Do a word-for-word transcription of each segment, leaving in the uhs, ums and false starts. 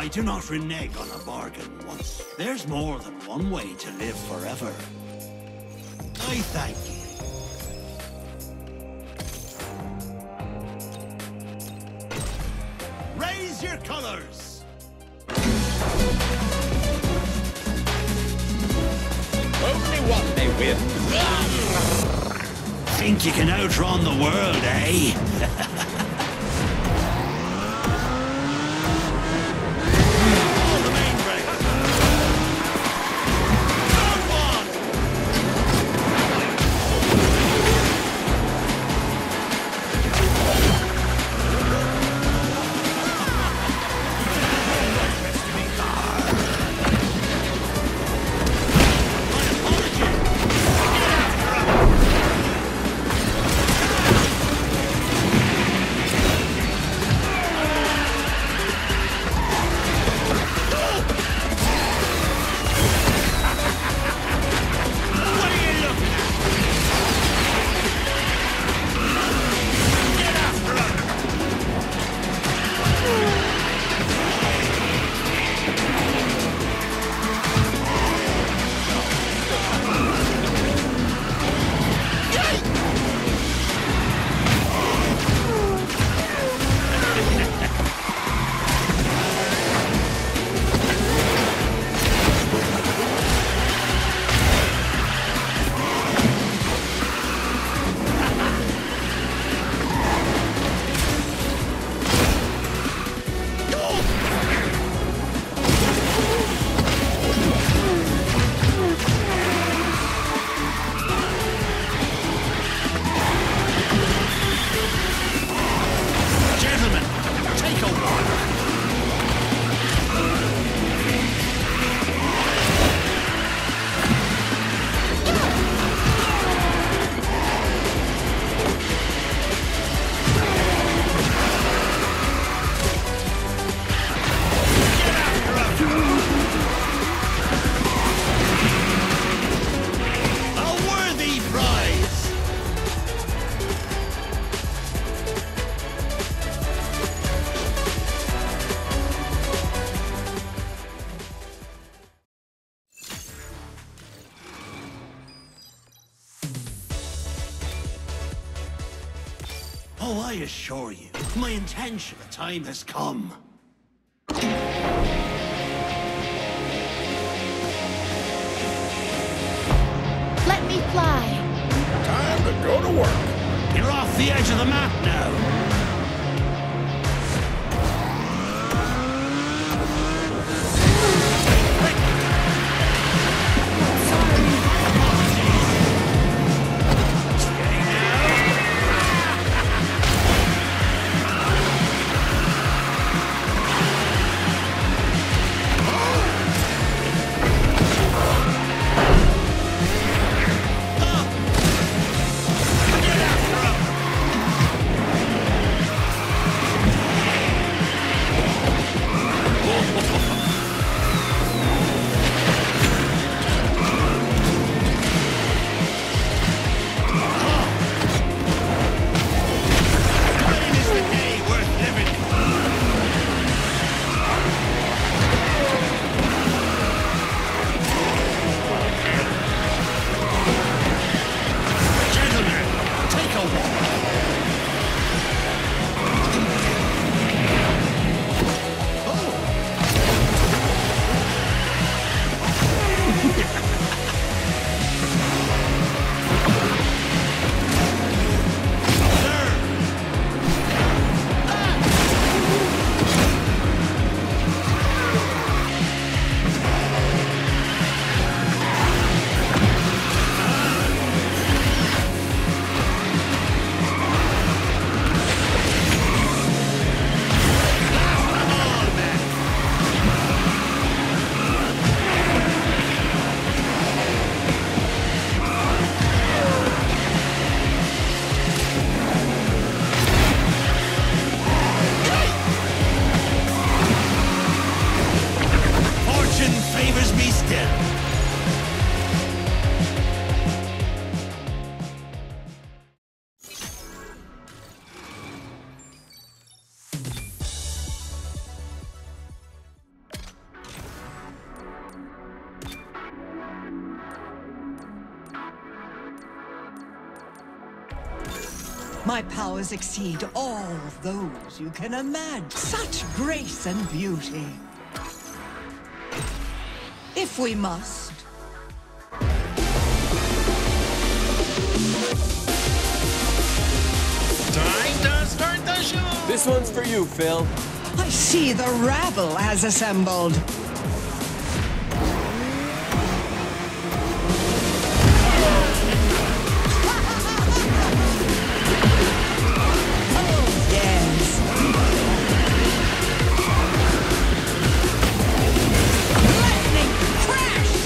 I do not renege on a bargain once. There's more than one way to live forever. I thank you. Raise your colors! Only one may win. Think you can outrun the world, eh? Oh, I assure you, my intention, the time has come. Let me fly. Time to go to work. You're off the edge of the map now. My powers exceed all those you can imagine. Such grace and beauty. If we must. Time to start the show! This one's for you, Phil. I see the rabble has assembled. Oh, yes. Lightning crash!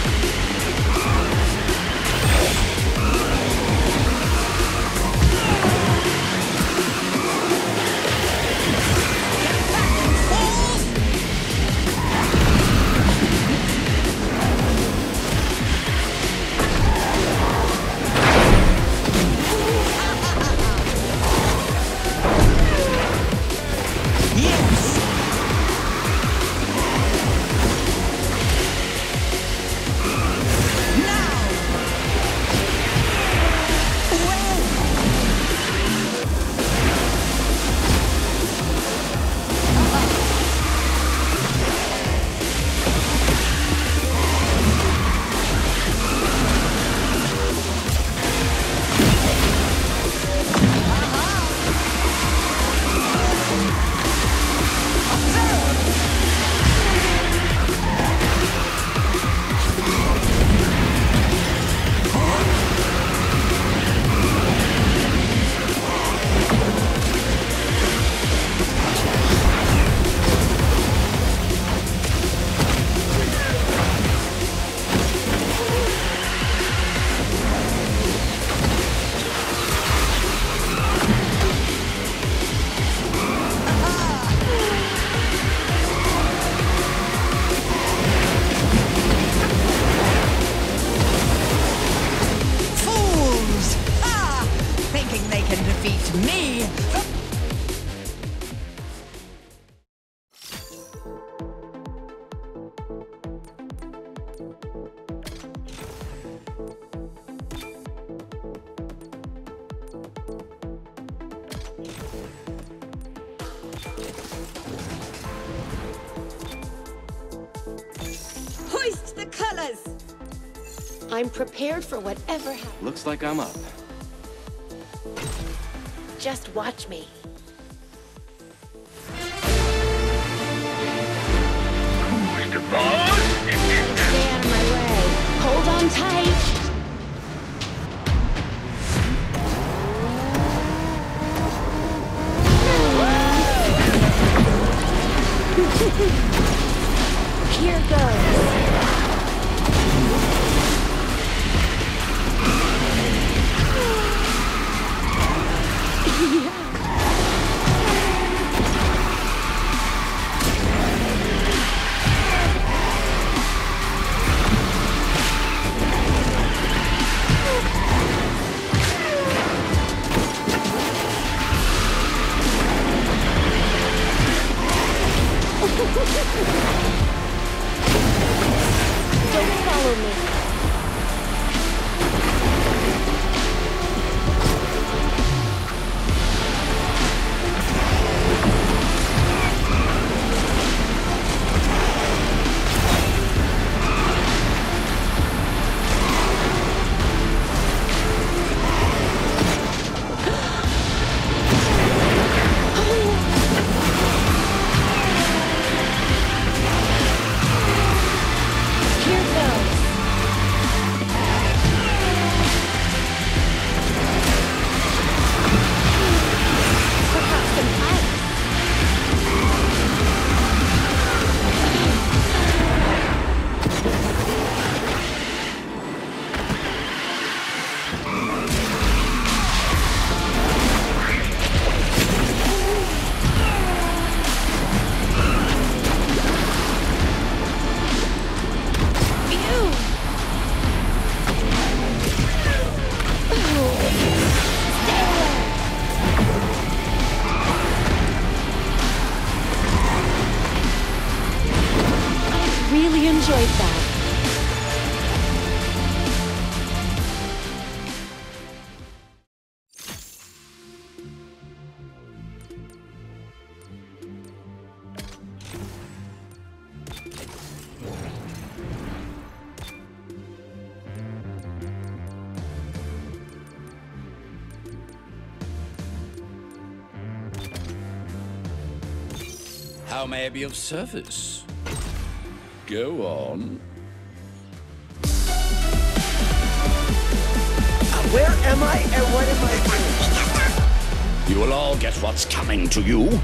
Me! Hoist the colors! I'm prepared for whatever happens. Looks like I'm up. Just watch me. Who's the boss? Stay out of my way. Hold on tight. Here goes. Don't follow me. Really enjoyed that. How may I be of service? Go on. Where am I and what am I doing? You will all get what's coming to you.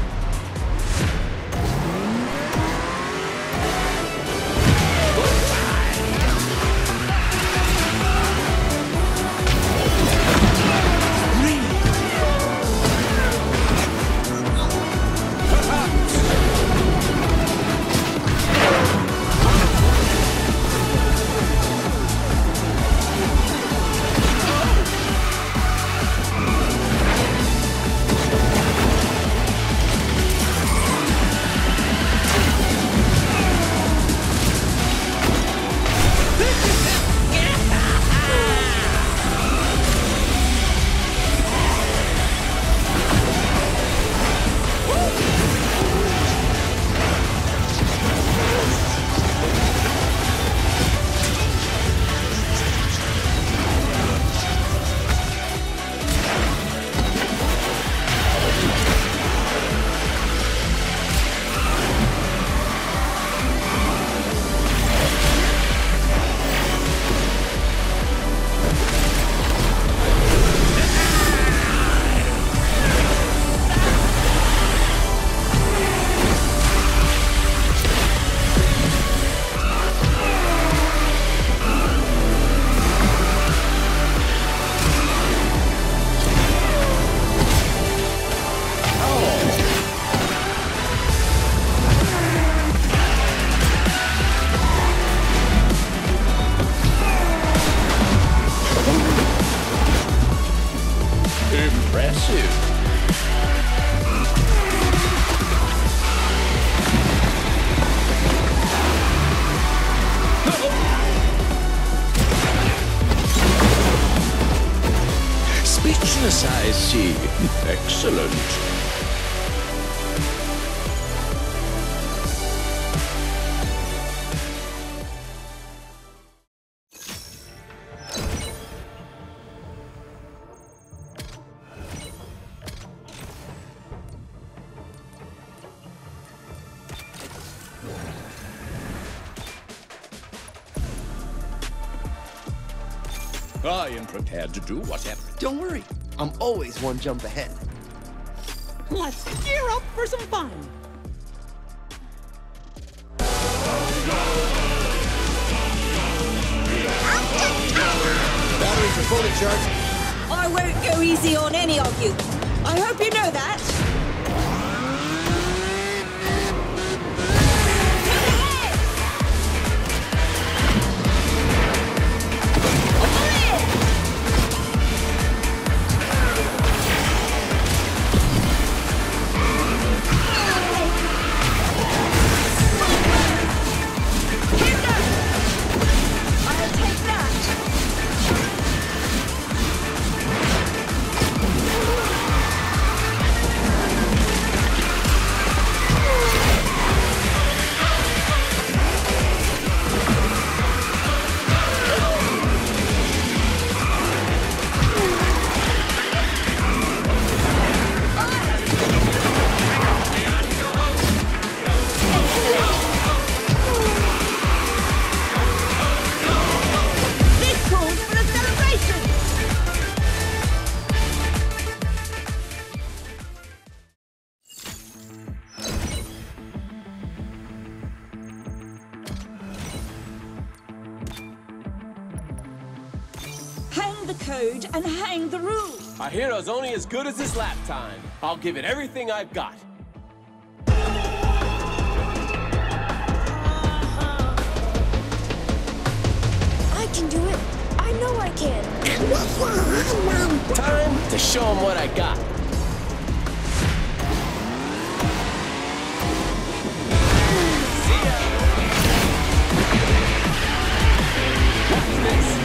Speechless, I see. Excellent. I am prepared to do whatever. Don't worry, I'm always one jump ahead. Let's gear up for some fun. Batteries are fully charged. I won't go easy on any of you. I hope you know that. Hang the code and hang the rules. Our hero's only as good as his lap time. I'll give it everything I've got. I can do it. I know I can. Time to show him what I got. See ya. What's this?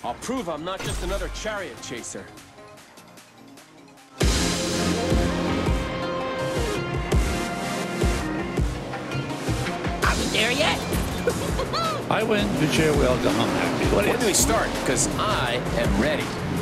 I'll prove I'm not just another chariot chaser. Are we there yet? I win, Vijay will go home happy. What When do we start? Because I am ready.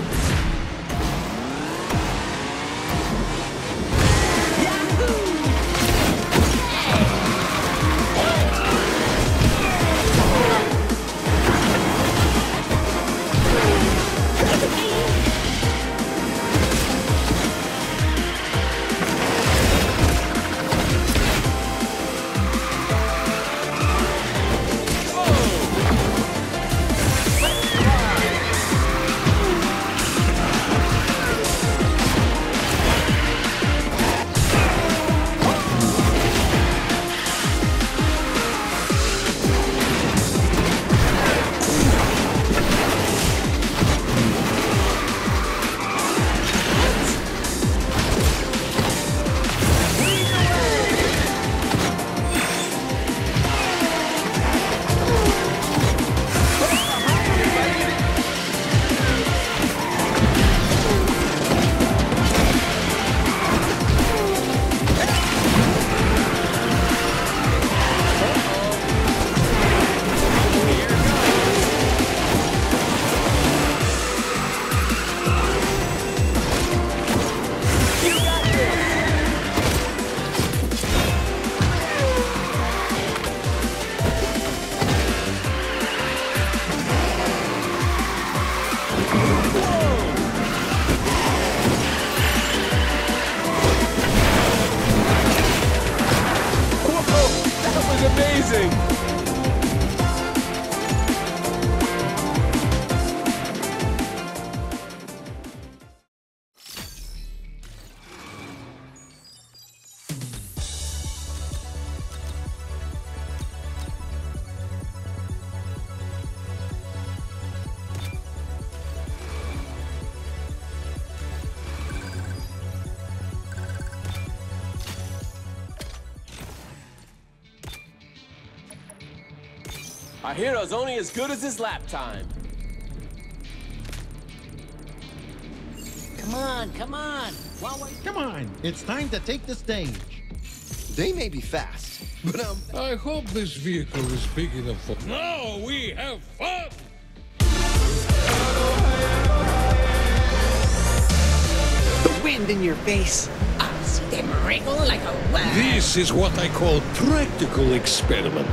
Amazing! Our hero's only as good as his lap time. Come on, come on. Come on, it's time to take the stage. They may be fast, but um... I hope this vehicle is big enough for... Now we have fun! The wind in your face. I'll see them wriggle like a worm. This is what I call practical experiment.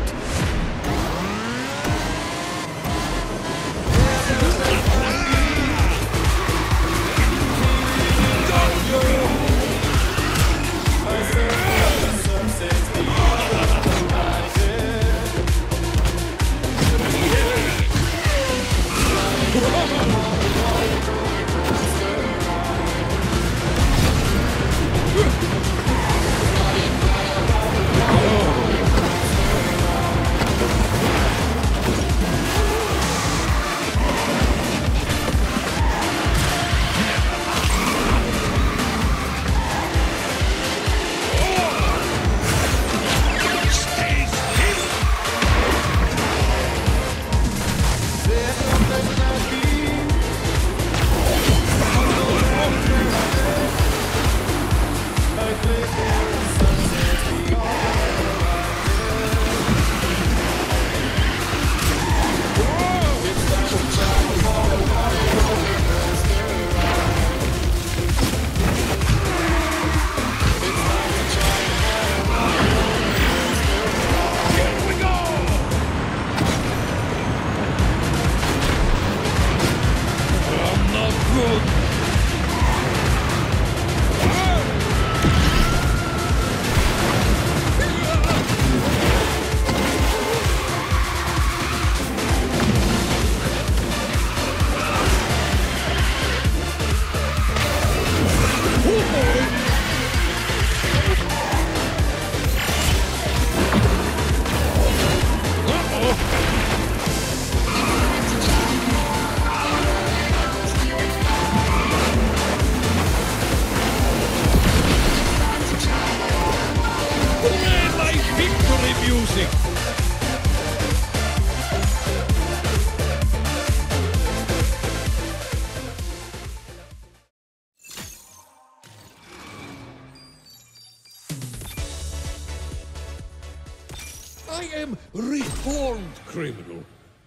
I am reformed criminal.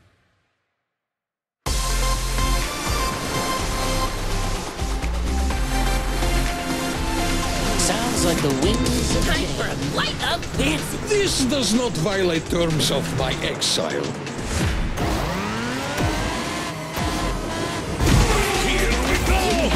Sounds like the winds of time for a flight of fancy. This does not violate terms of my exile. Here we go!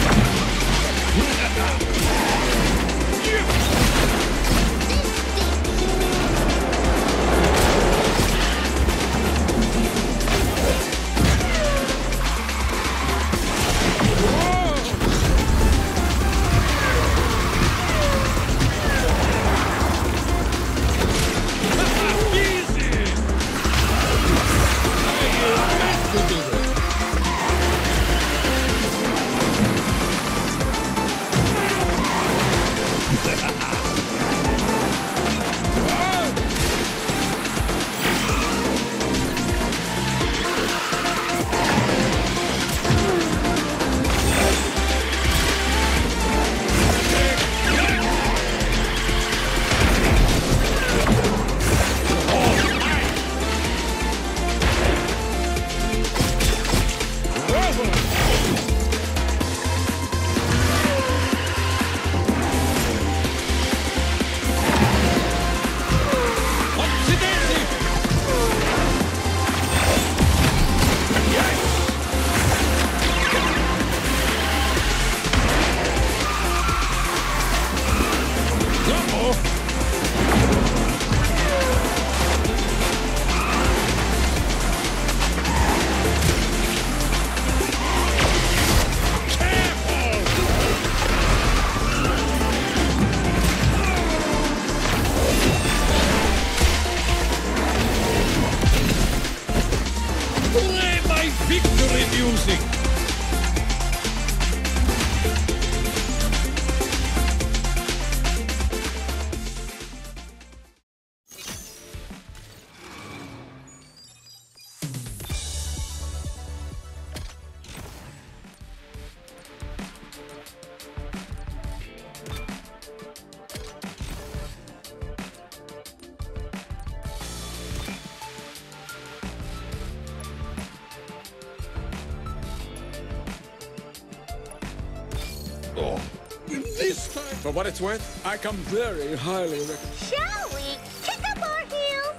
Oh, this time... For what it's worth, I come very highly recommended. Shall we kick up our heels?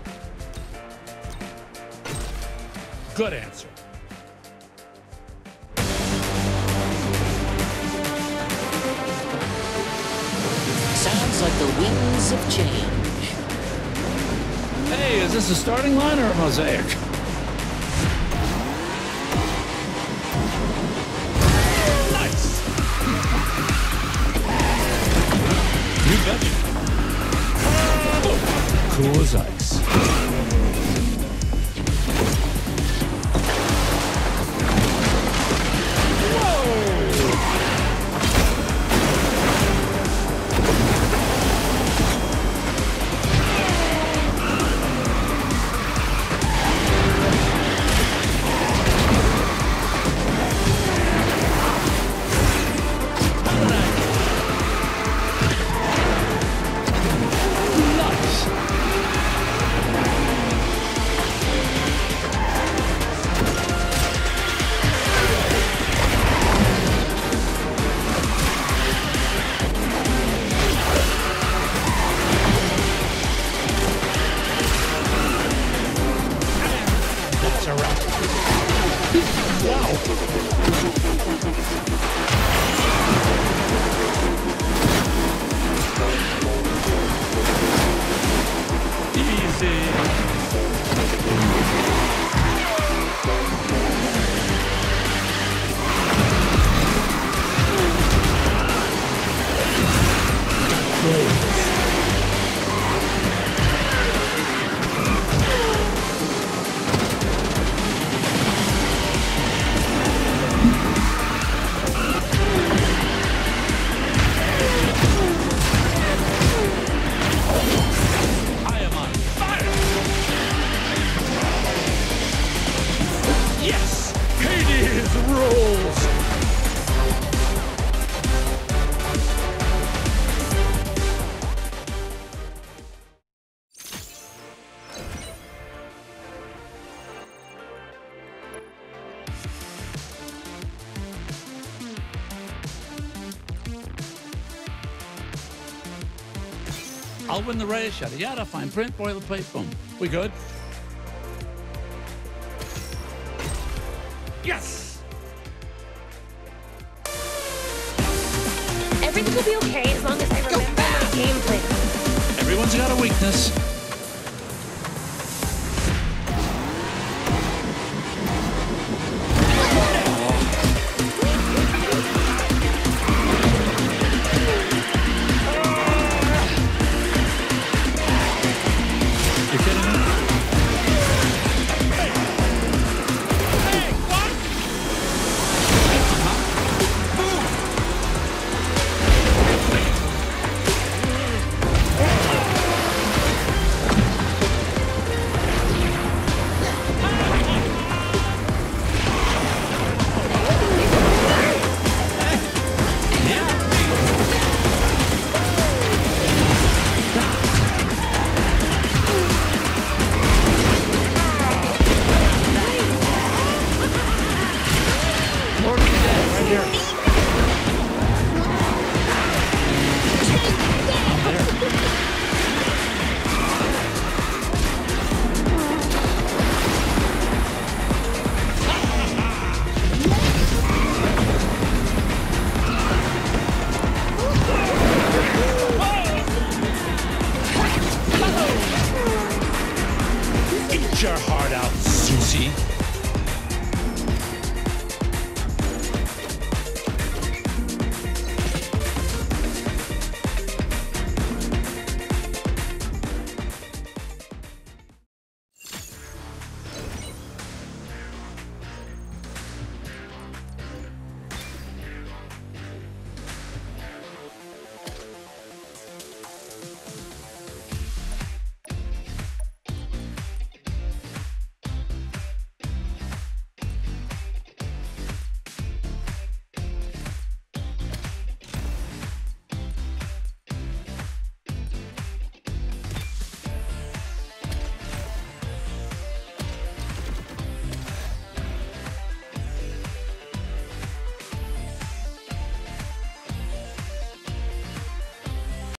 Good answer. Sounds like the winds of change. Hey, is this a starting line or a mosaic? Nice! You betcha. Cool as ice. I'll win the race, yada yada, fine print, boilerplate, boom. We good? Yes! Everything will be okay as long as I remember my game plan. Everyone's got a weakness.